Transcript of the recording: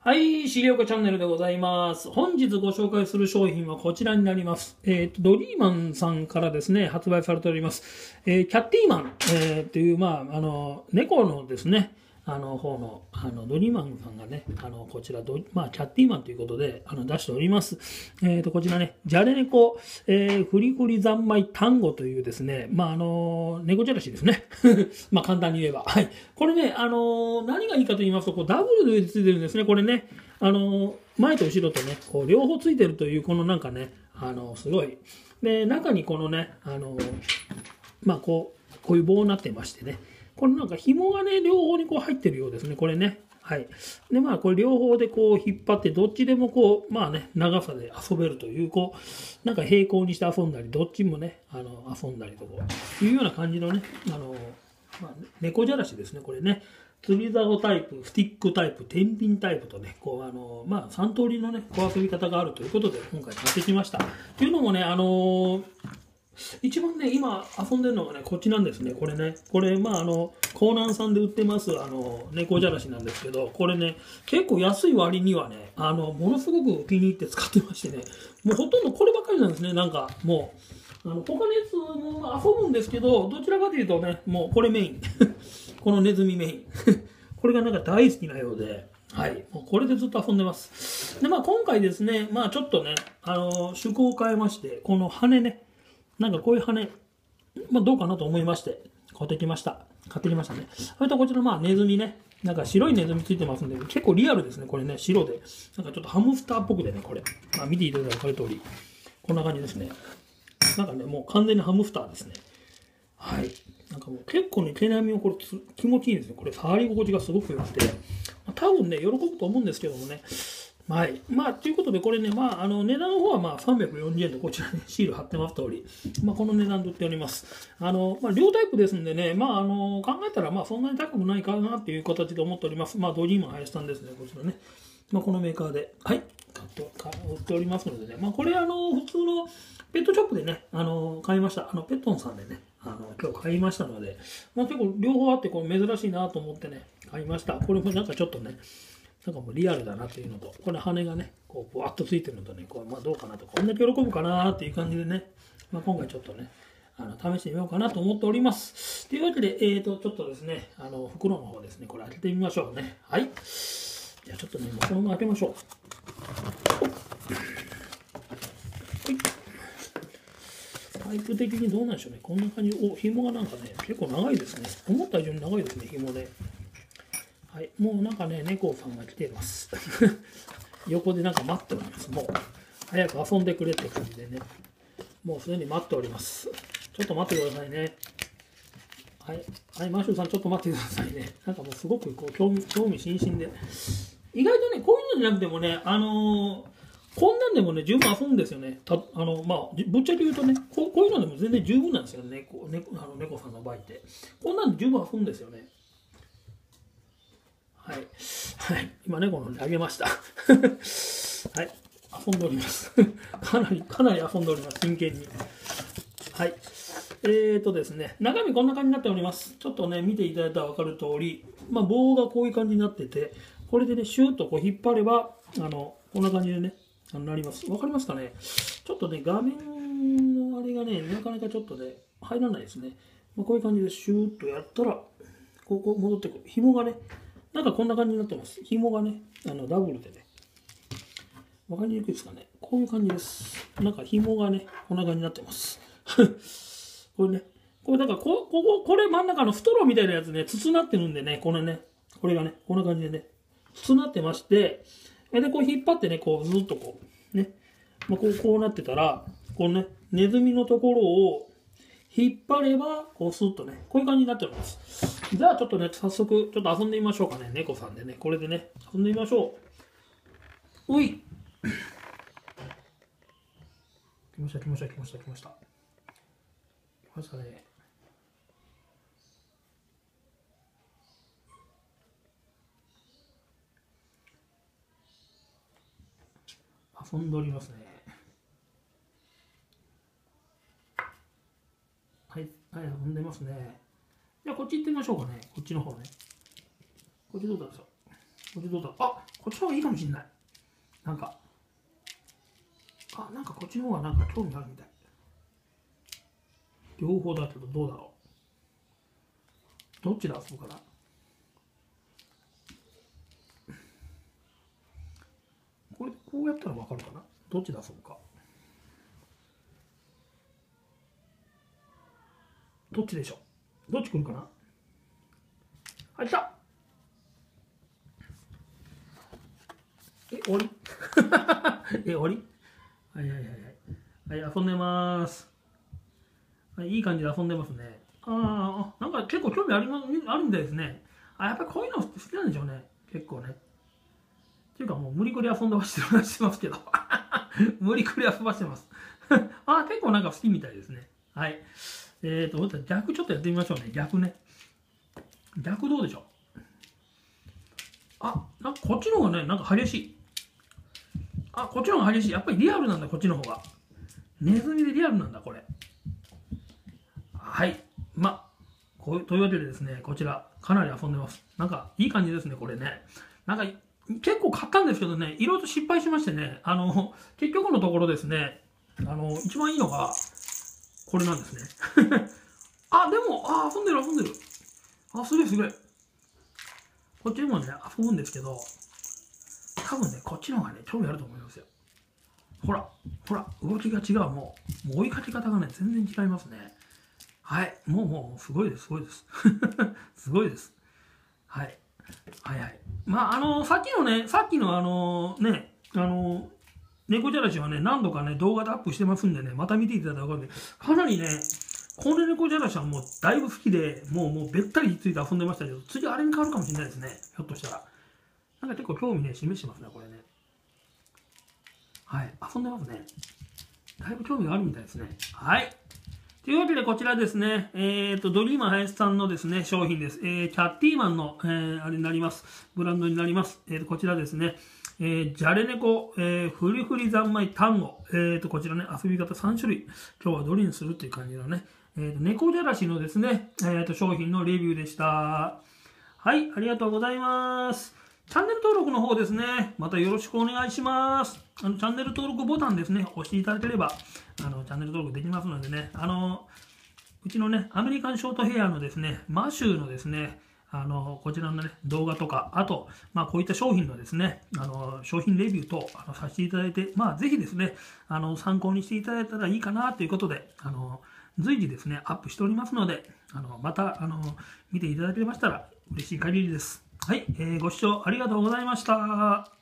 はい、資料化チャンネルでございます。本日ご紹介する商品はこちらになります。ドリーマンさんからですね、発売されております。キャッティーマン、という、猫のですね、方の、ドリーマンさんがね、こちらキャッティーマンということで、出しております。こちらね、じゃれ猫、フリフリ三昧単語というですね、猫じゃらしですね。簡単に言えば。はい。これね、何がいいかと言いますと、こう、ダブルでついてるんですね。これね、前と後ろとね、こう、両方ついてるという、このなんかね、すごい。で、中にこのね、こういう棒になってましてね、このなんか紐がね、両方にこう入ってるようですね、これね。はい。で、これ両方でこう引っ張って、どっちでもこう、長さで遊べるという、こう、なんか平行にして遊んだり、どっちもね、遊んだりとこう、いうような感じのね、猫じゃらしですね、これね。釣り竿タイプ、スティックタイプ、天秤タイプとね、こう、3通りのね、こう遊び方があるということで、今回買ってきました。というのもね、一番ね、今遊んでるのがね、こっちなんですね。これね。これ、江南さんで売ってます、猫じゃらしなんですけど、これね、結構安い割にはね、ものすごく気に入って使ってましてね、もうほとんどこればっかりなんですね、なんか、もう。他のやつも遊ぶんですけど、どちらかというとね、もうこれメイン。このネズミメイン。これがなんか大好きなようで、はい。もうこれでずっと遊んでます。で、今回ですね、ちょっとね、趣向を変えまして、この羽ね、なんかこういう羽、どうかなと思いまして、買ってきました。買ってきましたね。それとこちらネズミね、なんか白いネズミついてますんで、結構リアルですね、これね、白で。なんかちょっとハムスターっぽくてね、これ。見ていただいたら分かる通り、こんな感じですね。なんかね、もう完全にハムスターですね。はい。なんかもう結構ね、毛並みもこれ気持ちいいんですね。これ触り心地がすごく良くて、多分ね、喜ぶと思うんですけどもね。はい。ということで、これね、値段の方は340円でこちらにシール貼ってます通り、この値段で売っております。両タイプですんでね、考えたら、そんなに高くないかなっていう形で思っております。ドリーマン林さんですね、こちらね。このメーカーで、はい、売っておりますのでね、これ、普通のペットショップでね、買いました。ペットンさんでね、今日買いましたので、結構両方あって、これ珍しいなと思ってね、買いました。これもなんかちょっとね、なんかもうリアルだなっていうのと、これ羽がね、こう、ぶわっとついてるのとね、こうどうかなと、こんだけ喜ぶかなっていう感じでね、今回ちょっとね、試してみようかなと思っております。というわけで、ちょっとですね、袋の方ですね、これ開けてみましょうね。はい。じゃあちょっとね、このまま開けましょう。タイプ的にどうなんでしょうね。こんな感じ。紐がなんかね、結構長いですね。思った以上に長いですね、紐ね。はい、もうなんかね、猫さんが来ています。横でなんか待っております。もう、早く遊んでくれって感じでね。もうすでに待っております。ちょっと待ってくださいね。はい、はい、マシューさん、ちょっと待ってくださいね。なんかもうすごくこう興味津々で。意外とね、こういうのじゃなくてもね、こんなんでもね、十分遊ぶんですよね。ぶっちゃけ言うとね、こういうのでも全然十分なんですよね、猫さんの場合って。こんなんで十分遊ぶんですよね。はい。はい。今猫のであげました。はい。遊んでおります。かなり遊んでおります。真剣に。はい。ですね、中身こんな感じになっております。ちょっとね、見ていただいたら分かる通り、棒がこういう感じになってて、これでね、シューッとこう引っ張れば、こんな感じでね、なります。わかりますかね？ちょっとね、画面のあれがね、なかなかちょっとね、入らないですね。こういう感じでシューッとやったら、ここ戻ってくる。紐がね、なんかこんな感じになってます。紐がね、ダブルでね。わかりにくいですかね。こういう感じです。なんか紐がね、こんな感じになってます。これね、これだからこれ真ん中のストローみたいなやつね、筒なってるんでね、これね、これがね、こんな感じでね、筒なってまして、で、こう引っ張ってね、こうずっとこう、ね、こうなってたら、このね、ネズミのところを引っ張れば、こうスッとね、こういう感じになっております。じゃあちょっとね、早速、ちょっと遊んでみましょうかね、猫さんでね、これでね、遊んでみましょう。おい来ました。来ましたね。遊んでおりますね。はい、遊んでますね。じゃあこっち行ってみましょうかね。こっちの方ね。こっちどうだろう。こっちどうだろう。ここっちの方がいいかもしれない。なんかこっちの方がなんか興味あるみたい。両方だけどどうだろう。どっちで遊ぶかな。これこうやったらわかるかな。どっちで遊ぶか。どっちでしょう。どっち来るかな。はい、来た。終わり終わり。はいはいはいはい。はい、遊んでます。はい、いい感じで遊んでますね。なんか結構興味あるみたいですね。やっぱりこういうの好きなんでしょうね。結構ね。っていうかもう無理くり遊んでしてますけど。無理くり遊ばしてます。結構なんか好きみたいですね。はい。逆ちょっとやってみましょうね。逆ね。逆どうでしょう。なんかこっちの方がね、なんか激しい。こっちの方が激しい。やっぱりリアルなんだ、こっちの方が。ネズミでリアルなんだ、これ。はい。というわけでですね、こちら、かなり遊んでます。なんか、いい感じですね、これね。なんか、結構買ったんですけどね、いろいろと失敗しましてね、結局のところですね、一番いいのが、これなんですね。でも、遊んでる。すげえすげえ。こっちでもね、遊ぶんですけど、多分ね、こっちの方がね、興味あると思いますよ。ほら、動きが違う。もう追いかけ方がね、全然違いますね。はい、もう、すごいです。すごいです。はい。さっきの猫じゃらしはね、何度かね、動画でアップしてますんでね、また見ていただいたら分かるんで、かなりね、この猫じゃらしはもうだいぶ好きで、もうべったりひっついて遊んでましたけど、次あれに変わるかもしれないですね、ひょっとしたら。なんか結構興味ね、示してますね、これね。はい、遊んでますね。だいぶ興味があるみたいですね。はい。というわけで、こちらですね、ドリーマー林さんのですね、商品です。キャッティーマンの、あれになります。ブランドになります。こちらですね、じゃれ猫、フリフリ三昧単語。こちらね、遊び方3種類。今日はどれにするっていう感じのね、猫じゃらしのですね、商品のレビューでした。はい、ありがとうございます。チャンネル登録の方ですね、またよろしくお願いします。チャンネル登録ボタンですね、押していただければ、チャンネル登録できますのでね、うちのね、アメリカンショートヘアのですね、マシューのですね、こちらのね、動画とか、あと、こういった商品のですね、商品レビューとさせていただいて、ぜひですね、参考にしていただいたらいいかなということで、随時ですね、アップしておりますので、また、見ていただけましたら嬉しい限りです。はい、ご視聴ありがとうございました。